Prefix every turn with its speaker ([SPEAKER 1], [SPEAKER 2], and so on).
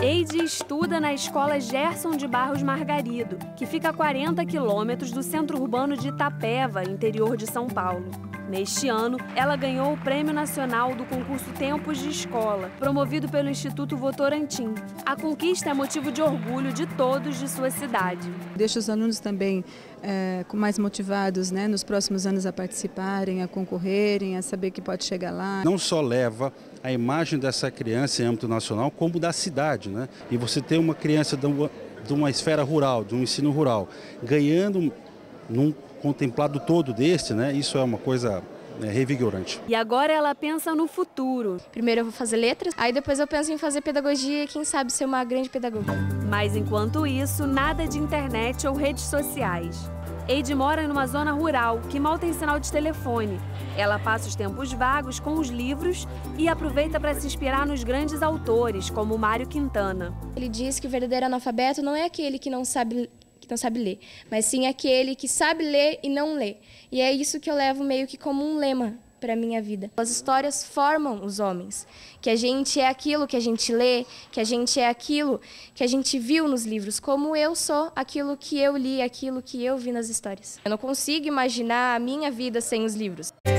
[SPEAKER 1] Eide estuda na escola Gerson de Barros Margarido, que fica a 40 quilômetros do centro urbano de Itapeva, interior de São Paulo. Neste ano, ela ganhou o Prêmio Nacional do concurso Tempos de Escola, promovido pelo Instituto Votorantim. A conquista é motivo de orgulho de todos de sua cidade.
[SPEAKER 2] Deixa os alunos também mais motivados, né, nos próximos anos a participarem, a concorrerem, a saber que pode chegar lá.
[SPEAKER 3] Não só leva a imagem dessa criança em âmbito nacional, como da cidade, né? E você ter uma criança de uma esfera rural, de um ensino rural, ganhando num contemplado todo deste, né? Isso é uma coisa revigorante.
[SPEAKER 1] E agora ela pensa no futuro.
[SPEAKER 4] Primeiro eu vou fazer letras, aí depois eu penso em fazer pedagogia e quem sabe ser uma grande pedagoga.
[SPEAKER 1] Mas enquanto isso, nada de internet ou redes sociais. Eide mora numa zona rural que mal tem sinal de telefone. Ela passa os tempos vagos com os livros e aproveita para se inspirar nos grandes autores, como Mário Quintana.
[SPEAKER 4] Ele diz que o verdadeiro analfabeto não é aquele que não sabe ler, mas sim aquele que sabe ler e não lê. E é isso que eu levo meio que como um lema para a minha vida. As histórias formam os homens, que a gente é aquilo que a gente lê, que a gente é aquilo que a gente viu nos livros, como eu sou aquilo que eu li, aquilo que eu vi nas histórias. Eu não consigo imaginar a minha vida sem os livros.